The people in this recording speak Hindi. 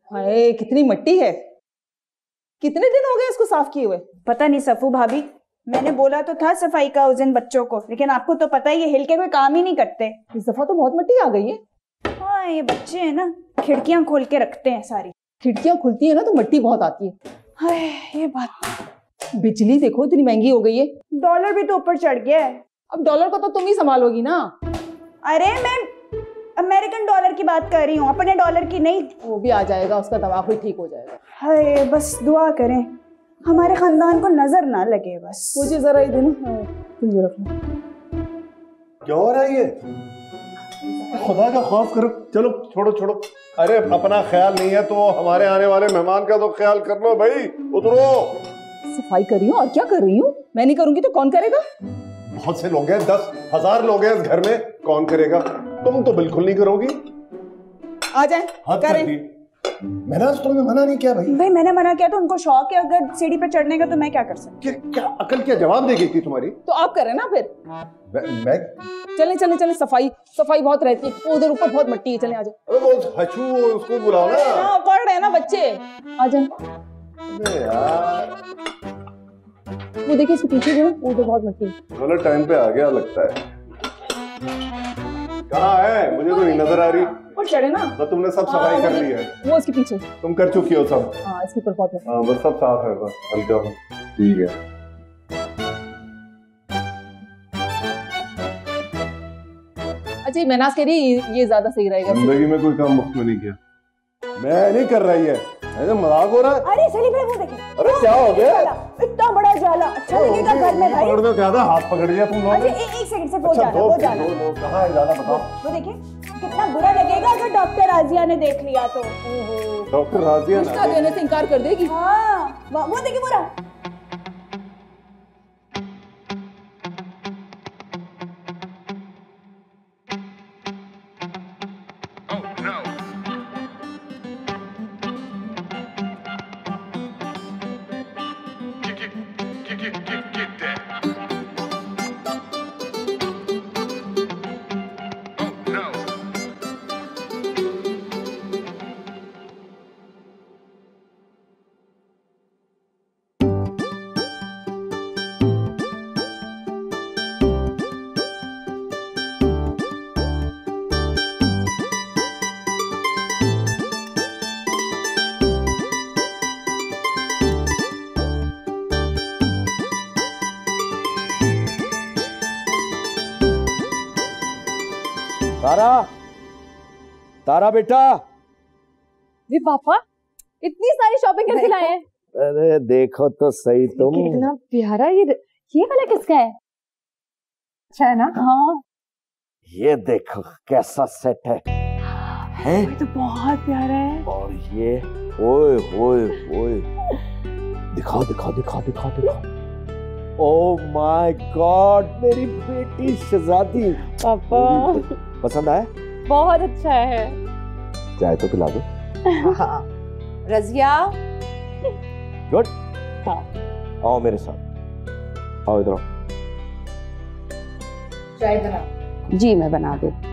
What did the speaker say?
हाय कितनी मिट्टी है। कितने दिन हो गए इसको साफ किए हुए? पता नहीं सफू भाभी, मैंने बोला तो था सफाई का उस दिन बच्चों को, लेकिन आपको तो पता ही है हिल के कोई काम ही नहीं करते। इस दफा तो बहुत मिट्टी आ गई है। हाँ ये बच्चे हैं ना, खिड़कियां खोल के रखते हैं सारी। खिड़कियां खुलती है ना तो मिट्टी बहुत आती है। हाय ये बात। बिजली देखो इतनी महंगी हो गई है। डॉलर भी तो ऊपर चढ़ गया है। अब डॉलर को तो तुम ही संभालोगी ना। अरे मैं अमेरिकन डॉलर की बात कर रही हूँ, अपने डॉलर की नहीं। वो भी आ जाएगा, उसका दवा भी ठीक हो जाएगा। हाय बस दुआ करें हमारे खानदान को नजर ना लगे बस। मुझे जरा ही देना। तुम ये रख लो। क्या हो रहा है ये? खुदा का खौफ करो। चलो छोड़ो छोड़ो। अरे अपना ख्याल नहीं है तो हमारे आने वाले मेहमान का तो ख्याल कर लो भाई। उतरो। सफाई कर रही हूँ और क्या कर रही हूँ? मैं नहीं करूंगी तो कौन करेगा? बहुत से लोग हैं, 10,000 लोग हैं इस घर में, कौन करेगा? तुम तो बिल्कुल नहीं करोगी। आ जाए करें। मैंने आज तुम्हें मना नहीं किया भाई। भाई मैंने मना किया तो उनको शौक है अगर सीढ़ी पे चढ़ने का, तो मैं क्या कर सकती? क्या अकल क्या जवाब दे गई थी तुम्हारी? तो आप करें ना फिर। मैं चले चले चले, सफाई बहुत रहती है। उधर ऊपर बहुत मिट्टी है, चले आ जाए। अरे वो हचू उसको बुलाओ ना। हाँ पढ़ रहे हैं ना बच्चे, आ जाए। अरे यार वो देखिए इसके पीछे जो है उधर बहुत मिट्टी है। गलत टाइम पे आ गया लगता है। कहाँ है? मुझे तो नहीं नजर आ रही। और चढ़े ना तो तुमने सब सफाई कर ली है? वो इसके पीछे। तुम कर चुकी हो सब? हाँ इसके ऊपर बहुत मिट्टी। हाँ बस सब साफ है, बस हल्का। ठीक है। अच्छा महनाज कह रही ये ज्यादा सही रहेगा। जिंदगी में कोई काम मुफ्त में नहीं किया। मैं नहीं कर रही है, ऐसे मजाक हो रहा है। अरे सलीम भाई वो देखें। अरे क्या हो गया? इतना बड़ा जाला अच्छा लगेगा घर में भाई। पकड़ दो क्या था? हाथ पकड़ लिया तुम लोगों ने। अच्छा एक सेकंड से वो जाला वो जाला। कहाँ है जाला बताओ। वो देखिए कितना बुरा लगेगा अगर डॉक्टर राजिया ने देख लिया तो। डॉक्टर राजिया उसका देने से इनकार कर देगी। हाँ वो देखिए बुरा। तारा, तारा बेटा। जी पापा, इतनी सारी शॉपिंग करके लाए हैं। अरे देखो तो सही तुम। कितना प्यारा ये वाला किसका है? अच्छा है ना? हाँ। ये देखो कैसा सेट है। ये तो बहुत प्यारा है। और ये ओए ओए ओए, दिखाओ दिखाओ दिखाओ दिखाओ दिखाओ। ओह माय गॉड, मेरी बेटी शहजादी। पापा पसंद आया? बहुत अच्छा है। चाय तो पिला दो। रजिया गुड। आओ मेरे साथ, आओ इधर आओ। चाय बना। जी मैं बना दूँ।